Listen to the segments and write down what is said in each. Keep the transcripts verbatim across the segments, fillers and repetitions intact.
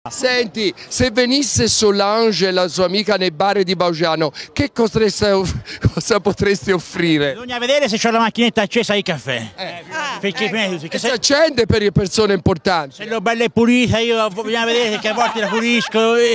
Senti, se venisse Solange, la sua amica, nei bar di Baugiano, che potresti, cosa potresti offrire? Bisogna vedere se c'è la macchinetta accesa di caffè. Eh. Ah, perché, ecco. perché si se, accende per le persone importanti. se l'ho bella e pulita, io bisogna vedere che a volte la pulisco. E...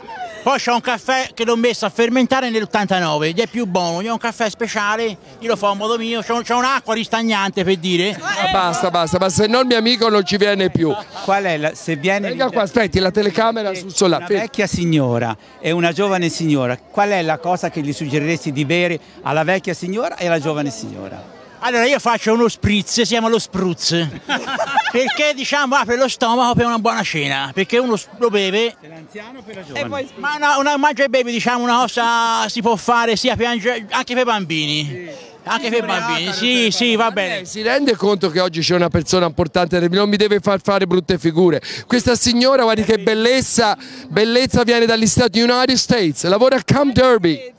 Poi c'ho un caffè che l'ho messo a fermentare nell'ottantanove ed è più buono, io ho un caffè speciale, io lo fa a modo mio, c'ho un'acqua ristagnante per dire. Ah, basta, basta, ma se no il mio amico non ci viene più. Qual è la, se viene Venga qua, aspetti, la telecamera sul solare. Una vecchia signora e una giovane signora, qual è la cosa che gli suggeriresti di bere alla vecchia signora e alla giovane signora? Allora io faccio uno spritz, si chiama lo spruzz, perché diciamo apre lo stomaco per una buona cena, perché uno lo beve. Per l'anziano o per la giovane? Ma una, una mangia e bevi, diciamo, una cosa si può fare sia per, anche per bambini. Sì. Anche per bambini, sì, sì, va bene. Si rende conto che oggi c'è una persona importante, non mi deve far fare brutte figure. Questa signora, guardi che bellezza, bellezza viene dagli Stati United States, lavora a Camp Derby.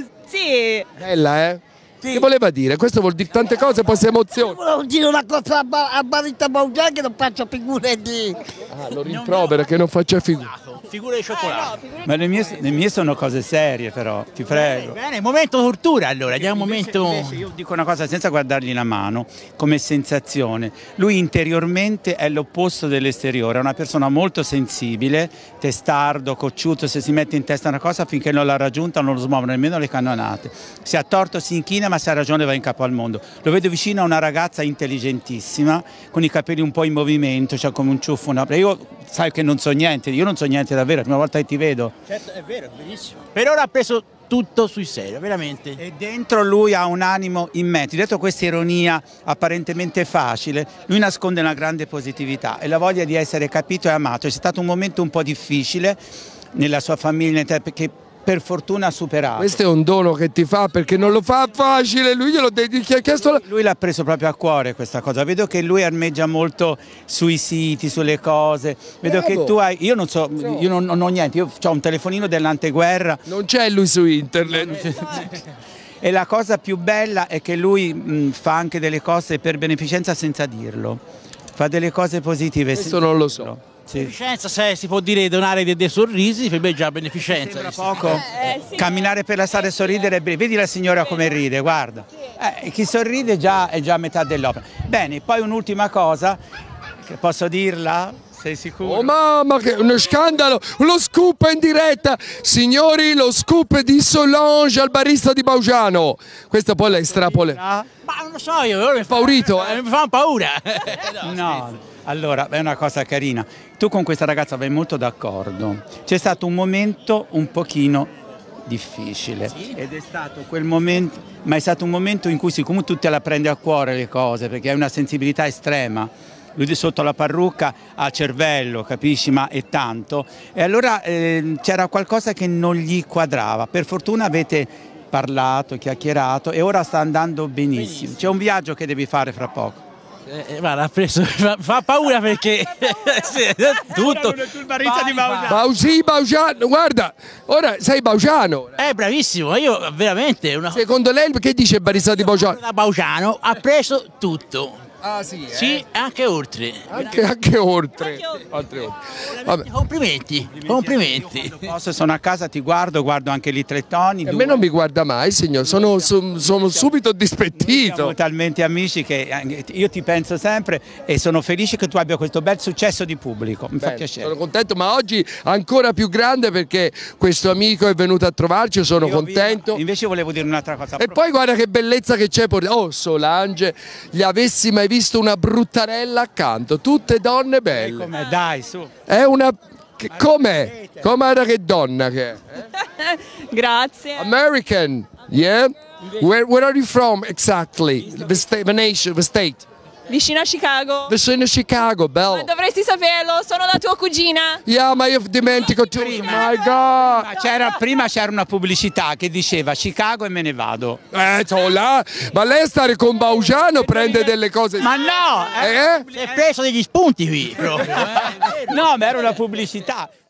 Sì. Bella, eh? Sì. Che voleva dire? Questo vuol dire tante cose, poi si emoziona. Volevo dire una cosa a Barista Baugiano che non faccia figure di... Ah, lo rimprovera che non faccia figure. Figure di cioccolato. Eh, no, Ma le mie, le mie sono cose serie però, ti prego. Bene, bene, momento tortura allora, andiamo un Invece, momento... invece io dico una cosa senza guardargli la mano, come sensazione. Lui interiormente è l'opposto dell'esteriore, è una persona molto sensibile, testardo, cocciuto, se si mette in testa una cosa finché non l'ha raggiunta non lo smuovono nemmeno le cannonate. Se ha torto si inchina, ma se ha ragione va in capo al mondo. Lo vedo vicino a una ragazza intelligentissima, con i capelli un po' in movimento, cioè come un ciuffo. Una... Io sai che non so niente, io non so niente davvero, è la prima volta che ti vedo. Certo, è vero, benissimo. Per ora ha preso tutto sul serio, veramente. E dentro lui ha un animo immenso, dietro questa ironia apparentemente facile, lui nasconde una grande positività e la voglia di essere capito e amato. È stato un momento un po' difficile nella sua famiglia, perché per fortuna ha superato. Questo è un dono che ti fa perché non lo fa facile, lui glielo chi ha chiesto la... Lui l'ha preso proprio a cuore questa cosa, vedo che lui armeggia molto sui siti, sulle cose, vedo Bravo. che tu hai, io non so, io non, non ho niente, io ho un telefonino dell'anteguerra. Non c'è lui su internet. E la cosa più bella è che lui mh, fa anche delle cose per beneficenza senza dirlo, fa delle cose positive. Questo non lo so. Sì. Beneficenza, se si può dire donare dei, dei sorrisi, per me è già beneficenza. Sembra poco? Eh, sì. Camminare per la strada e sorridere, vedi la signora come ride, guarda. Eh, chi sorride già è già metà dell'opera. Bene, poi un'ultima cosa, che posso dirla? Sei sicuro? Oh mamma, che uno scandalo! Lo scoop in diretta! Signori, lo scoop di Solange al barista di Baugiano. Questa poi la estrapola. Ma non lo so io, ora mi fa, Paurito, eh? mi fa paura. No, allora è una cosa carina. Tu con questa ragazza vai molto d'accordo. C'è stato un momento un pochino difficile ed è stato quel momento, ma è stato un momento in cui siccome tu te la prendi a cuore le cose perché hai una sensibilità estrema. Lui sotto la parrucca ha cervello, capisci, ma è tanto. E allora eh, c'era qualcosa che non gli quadrava. Per fortuna avete parlato, chiacchierato e ora sta andando benissimo. C'è un viaggio che devi fare fra poco. Eh, guarda, ha preso, fa, fa paura perché sì, tutto. Vai, vai. Bausi, Baugiano, guarda, ora sei Baugiano. È bravissimo, io veramente una Secondo lei che dice il barista di Baugiano? da Baugiano ha preso tutto. Ah sì, eh? Sì, anche oltre. Anche, anche oltre. Anche oltre. Altre oltre. Vabbè. Complimenti, complimenti. Posso, sono a casa, ti guardo, guardo anche lì tre toni. A me non mi guarda mai, signor, sono, sono, sono subito dispettito. Siamo talmente amici che io ti penso sempre e sono felice che tu abbia questo bel successo di pubblico, mi fa Bene, piacere. sono contento, ma oggi ancora più grande perché questo amico è venuto a trovarci, sono Io contento. vi- invece volevo dire un'altra cosa. E poi guarda che bellezza che c'è, oh Solange, gli avessi mai visto una bruttarella accanto, tutte donne belle. Com'è? Dai, su. È una... che- Com'è? Com'era che donna che è? eh? Grazie. American, yeah? Where, where are you from exactly? The, sta- the nation, the state? Vicino a Chicago. Vicino a Chicago, Ma bello. dovresti saperlo, sono la tua cugina. Yeah, ma io dimentico tu. Oh my God. C'era, prima c'era una pubblicità che diceva Chicago e me ne vado. Eh, so là. Ma lei stare con Baugiano prende delle cose... Ma no! Eh? Si è preso degli spunti qui proprio. Eh? No, ma era una pubblicità.